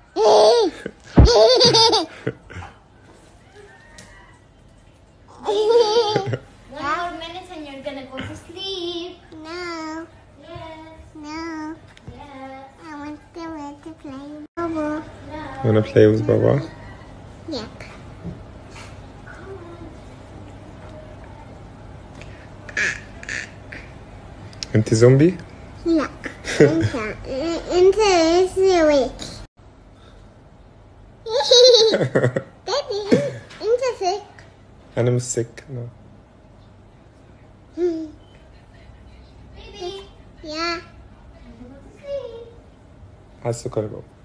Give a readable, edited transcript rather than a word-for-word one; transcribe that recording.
more minutes and you're gonna go to sleep. No. Yes. No. Yes. I want to play with Baba. No. Wanna play with Baba? Yep. انت زومبي؟ لا. انت سويك. دادي انت سك. انا مش سك. Baby. يا Go to sleep. على السكر بابا.